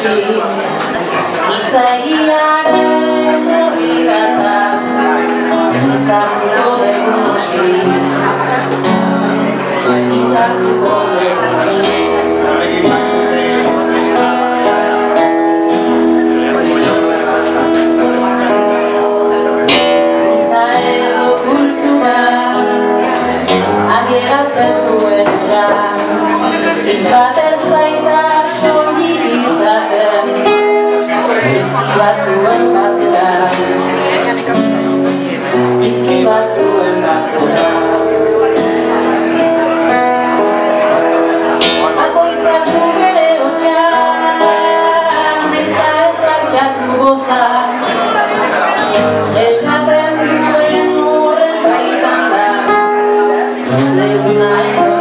Itzaiaren horri data Itzartuko dugu noski Itzartuko dugu noski Zintza edo kultura Adierazten duen ura Hitz batez baita soilik izaten Bizki batzuen batura Bizki batzuen batura Bakoitzak du bere hotxan Ez da ez altxatu goza Esaten duen horren baitan da Leguna